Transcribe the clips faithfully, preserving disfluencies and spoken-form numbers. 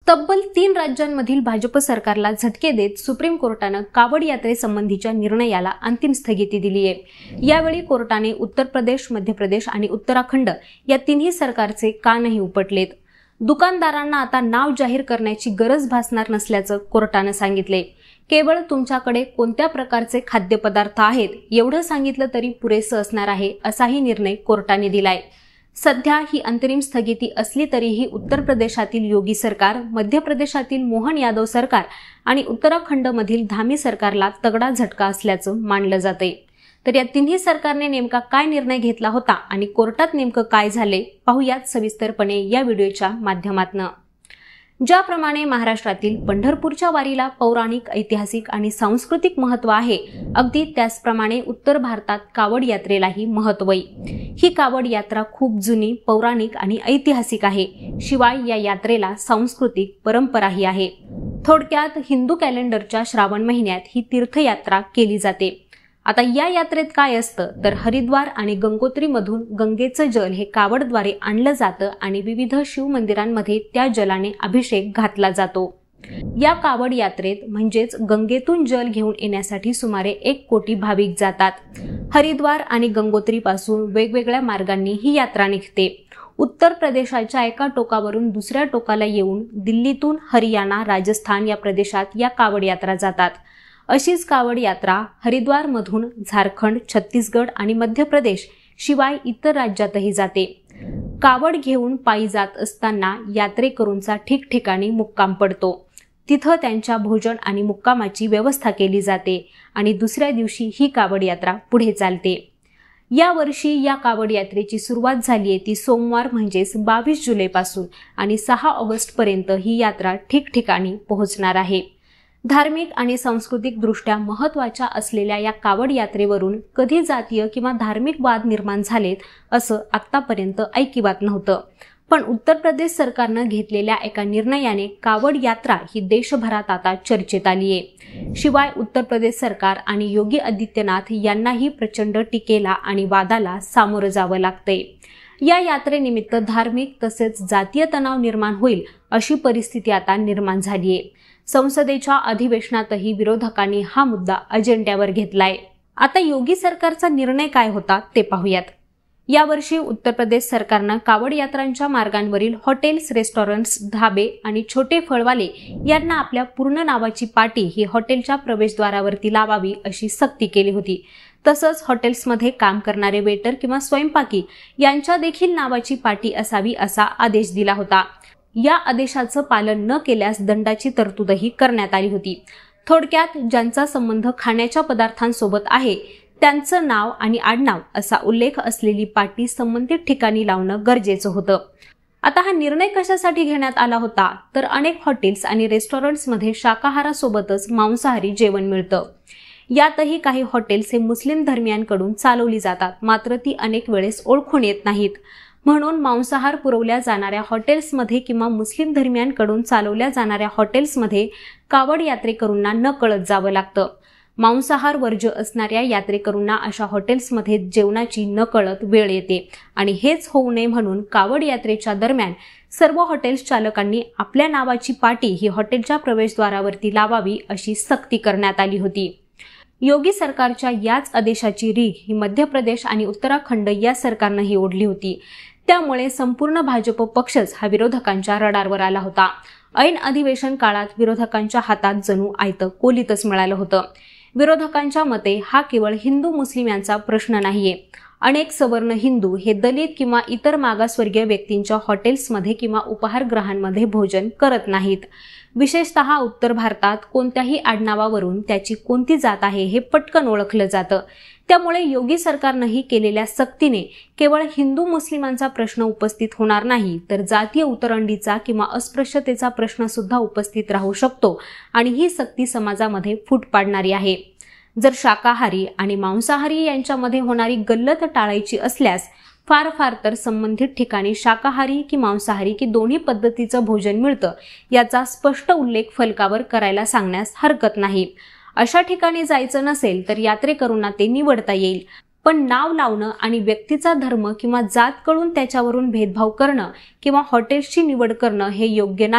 तब्बल तीन राज्यांमधील भाजप सरकारला झटके देत सुप्रीम कोर्टानं कावड यात्रेसंबंधीच्या निर्णयाला अंतिम स्थगिती दिली आहे। यावेळी कोर्टाने उत्तर प्रदेश, मध्य प्रदेश आणि उत्तराखंड या तिन्ही सरकारचे कानही उपटलेत। दुकानदारांना आता नाव जाहीर करण्याची गरज भासणार नसल्याचं कोर्टानं सांगितले। केवळ तुमच्याकडे कोणत्या प्रकारचे खाद्यपदार्थ आहेत एवढं सांगितलं तरी पुरेसं असणार आहे, असाही निर्णय कोर्टाने दिलाय। सध्या ही अंतरिम स्थगिती असली तरीही उत्तर प्रदेशातील योगी सरकार, मध्य प्रदेशातील मोहन यादव सरकार आणि उत्तराखंडमधील धामी सरकारला तगडा झटका असल्याचं मानलं जाते। तर या तिन्ही सरकारने नेमका काय निर्णय घेतला होता आणि कोर्टात नेमकं काय झाले पाहूयात सविस्तरपणे या व्हिडिओच्या माध्यमातून। ज्याप्रमाणे महाराष्ट्रातील पंढरपूरच्या वारीला पौराणिक, ऐतिहासिक आणि सांस्कृतिक महत्त्व आहे, अगदी त्याचप्रमाणे उत्तर भारतात कावड यात्रेलाही महत्त्व आहे। ही कावड यात्रा खूप जुनी, पौराणिक आणि ऐतिहासिक आहे। शिवाय या यात्रेला सांस्कृतिक परंपराही आहे। थोडक्यात हिंदू कॅलेंडरच्या श्रावण महिन्यात ही तीर्थयात्रा केली जाते। आता या यात्रेत काय असतं तर हरिद्वार आणि गंगोत्रीमधून गंगेचं जल हे कावडद्वारे आणलं जातं आणि विविध शिव मंदिरांमध्ये त्या जलाने अभिषेक घातला जातो। या कावड यात्रेत म्हणजेच गंगेतून जल घेऊन येण्यासाठी सुमारे एक कोटी भाविक जातात। हरिद्वार आणि गंगोत्रीपासून वेगवेगळ्या मार्गांनी ही यात्रा निघते। उत्तर प्रदेशाच्या एका टोकावरून दुसऱ्या टोकाला येऊन दिल्लीतून हरियाणा, राजस्थान या प्रदेशात या कावड यात्रा जातात। अशीच कावड यात्रा हरिद्वारमधून झारखंड, छत्तीसगड आणि मध्य प्रदेश शिवाय इतर राज्यातही जाते। कावड घेऊन पायी जात असताना यात्रेकरूंचा ठिकठिकाणी मुक्काम पडतो। तिथं त्यांच्या भोजन आणि मुक्कामाची व्यवस्था केली जाते आणि दुसऱ्या दिवशी ही कावड यात्रा पुढे चालते। या वर्षी या कावड यात्रेची सुरुवात झाली आहे ती सोमवार म्हणजेच बावीस जुलैपासून आणि सहा ऑगस्ट पर्यंत ही यात्रा ठिकठिकाणी पोहोचणार आहे। धार्मिक आणि सांस्कृतिक दृष्ट्या महत्त्वाच्या असलेल्या या कावड यात्रेवरून कधी जातीय किंवा धार्मिक वाद निर्माण झालेत असं आतापर्यंत ऐकिवात नव्हतं। पण उत्तर प्रदेश सरकारनं घेतलेल्या एका निर्णयाने कावड यात्रा ही देशभरात आता चर्चेत आली आहे। शिवाय उत्तर प्रदेश सरकार आणि योगी आदित्यनाथ यांनाही प्रचंड टीकेला आणि वादाला सामोरं जावं लागतंय। या यात्रेनिमित्त धार्मिक तसेच जातीय तणाव निर्माण होईल अशी परिस्थिती आता निर्माण झाली आहे। संसदेच्या अधिवेशनातही विरोधकांनी हा मुद्दा अजेंड्यावर घेतलाय। आता योगी सरकारचा निर्णय काय होता ते पाहूयात। यावर्षी उत्तर प्रदेश सरकारनं कावड यात्रांच्या मार्गांवरील हॉटेल्स, रेस्टॉरंट्स, धाबे आणि छोटे फळवाले यांना आपल्या पूर्ण नावाची पाटी ही हॉटेलच्या प्रवेशद्वारावरती लावावी अशी सक्ती केली होती। तसंच हॉटेल्समध्ये काम करणारे वेटर किंवा स्वयंपाकी यांच्या देखील नावाची पाटी असावी असा आदेश दिला होता। या आदेशाचं पालन न केल्यास दंडाची तरतूदही करण्यात आली होती। थोडक्यात ज्यांचा संबंध खाण्याच्या पदार्थांसोबत आहे त्यांचं नाव आणि आडनाव असा उल्लेख असलेली पाटी संबंधित ठिकाणी लावणं गरजेचं होतं। आता हा निर्णय कशासाठी घेण्यात आला होता तर अनेक हॉटेल्स आणि रेस्टॉरंट्समध्ये शाकाहारासोबतच मांसाहारी जेवण मिळतं। यातही काही हॉटेल्स हे मुस्लिम धर्मियांकडून चालवली जातात, मात्र ती अनेक वेळेस ओळखून येत नाहीत। म्हणून मांसाहार पुरवल्या जाणाऱ्या हॉटेल्समध्ये किंवा मुस्लिम धर्मियांकडून चालवल्या जाणाऱ्या हॉटेल्समध्ये कावड यात्रेकरूंना न कळत जावं लागतं। मांसाहार वर्ज्य असणाऱ्या यात्रेकरूंना अशा हॉटेल्समध्ये जेवणाची न कळत वेळ येते आणि हेच होऊ नये म्हणून कावड यात्रेच्या दरम्यान सर्व हॉटेल्स चालकांनी आपल्या नावाची पाटी ही हॉटेलच्या प्रवेशद्वारावरती लावावी अशी सक्ती करण्यात आली होती। योगी सरकारच्या याच आदेशाची रीघ ही मध्य प्रदेश आणि उत्तराखंड या सरकारनंही ओढली होती। त्यामुळे संपूर्ण भाजप पक्षच हा विरोधकांच्या रडारवर आला होता। ऐन अधिवेशन काळात विरोधकांच्या हातात जणू आयतं कोलीतच मिळालं होतं। विरोधकांच्या मते हा केवळ हिंदू मुस्लिम यांचा प्रश्न नाहीये। अनेक सवर्ण हिंदू हे दलित किंवा इतर मागासवर्गीय व्यक्तींच्या हॉटेल्समध्ये किंवा उपाहारगृहांमध्ये भोजन करत नाहीत। विशेषतः उत्तर भारतात कोणत्याही आडनावावरून त्याची कोणती जात आहे हे पटकन ओळखलं जातं। त्यामुळे योगी सरकारनंही केलेल्या सक्तीने केवळ हिंदू मुस्लिमांचा प्रश्न उपस्थित होणार नाही तर जातीय उतरंडीचा किंवा अस्पृश्यतेचा प्रश्न सुद्धा उपस्थित राहू शकतो आणि ही सक्ती समाजामध्ये फूट पाडणारी आहे। जर शाकाहारी आणि मांसाहारी यांच्यामध्ये होणारी गल्लत टाळायची असल्यास फार फार तर संबंधित ठिकाणी शाकाहारी की मांसाहारी की दोन्ही पद्धतीचं भोजन मिळतं याचा स्पष्ट उल्लेख फलकावर करायला सांगण्यास हरकत नाही। अशा ठिकाणी जायचं नसेल तर यात्रेकरूंना ते निवडता येईल। पण नाव लावणं आणि व्यक्तीचा धर्म किंवा जात कळून त्याच्यावरून भेदभाव करणं किंवा हॉटेल्सची निवड करणं हे योग्य नाही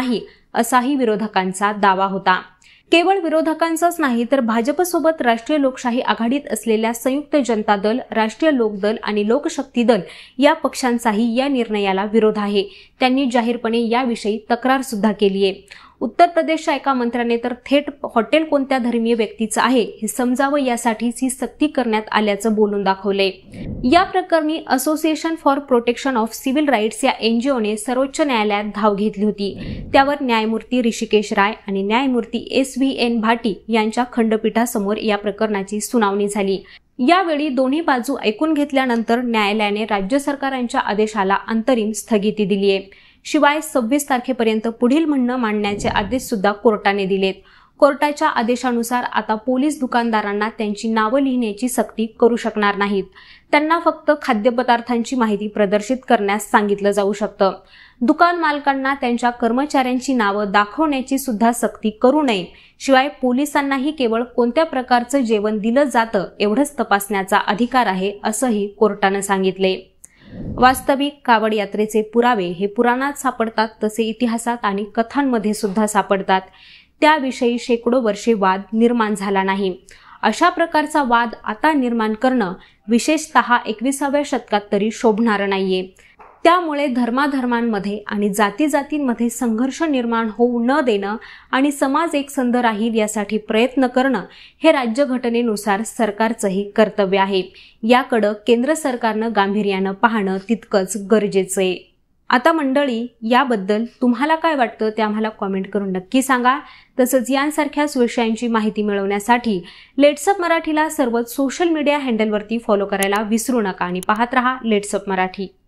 असाही विरोधकांचा दावा होता। केवळ विरोधकांचाच नाही तर भाजपसोबत राष्ट्रीय लोकशाही आघाडीत असलेल्या संयुक्त जनता दल, राष्ट्रीय लोक दल आणि लोकशक्ती दल या पक्षांचाही या निर्णयाला विरोध आहे। त्यांनी जाहीरपणे याविषयी तक्रार सुद्धा केली आहे। उत्तर प्रदेशच्या एका मंत्र्याने तर थेट हॉटेल कोणत्या धर्मीय व्यक्तीचं आहे हे समजावं यासाठीच ही सक्ती करण्यात आल्याचं बोलून दाखवलंय। या प्रकरणी association for protection of civil rights या एनजीओने सर्वोच्च न्यायालयात धाव घेतली होती। त्यावर न्यायमूर्ती ऋषिकेश राय आणि न्यायमूर्ती एस व्ही एन भाटी यांच्या खंडपीठासमोर या प्रकरणाची सुनावणी झाली। यावेळी दोन्ही बाजू ऐकून घेतल्यानंतर न्यायालयाने राज्य सरकारांच्या आदेशाला अंतरिम स्थगिती दिली आहे। शिवाय सव्वीस तारखेपर्यंत पुढील म्हणणं मांडण्याचे आदेश सुद्धा कोर्टाने दिलेत। कोर्टाच्या आदेशानुसार आता पोलीस दुकानदारांना त्यांची नावं लिहिण्याची सक्ती करू शकणार नाहीत। त्यांना फक्त खाद्यपदार्थांची माहिती प्रदर्शित करण्यास सांगितलं जाऊ शकतं। दुकान मालकांना त्यांच्या कर्मचाऱ्यांची नावं दाखवण्याची सुद्धा सक्ती करू नये। शिवाय पोलिसांनाही केवळ कोणत्या प्रकारचं जेवण दिलं जातं एवढंच तपासण्याचा अधिकार आहे असंही कोर्टानं सांगितले। वास्तविक कावड यात्रेचे पुरावे हे पुराणात सापडतात तसे इतिहासात आणि कथांमध्ये सुद्धा सापडतात। त्याविषयी शेकडो वर्षे वाद निर्माण झाला नाही। अशा प्रकारचा वाद आता निर्माण करणं विशेषतः एकविसाव्या शतकात तरी शोभणारं नाहीये। त्यामुळे धर्माधर्मांमध्ये आणि जाती-जातींमध्ये संघर्ष निर्माण होऊ न देणं आणि समाज एकसंध राहील यासाठी प्रयत्न करणं हे राज्यघटनेनुसार सरकारचंही कर्तव्य आहे। याकडे केंद्र सरकारनं गांभीर्यानं पाहणं तितकंच गरजेचं आहे। आता मंडळी, याबद्दल तुम्हाला काय वाटतं ते आम्हाला कॉमेंट करून नक्की सांगा। तसंच यांसारख्याच विषयांची माहिती मिळवण्यासाठी लेट्सअप मराठीला सर्वच सोशल मीडिया हँडलवरती फॉलो करायला विसरू नका आणि पाहत रहा लेट्सअप मराठी।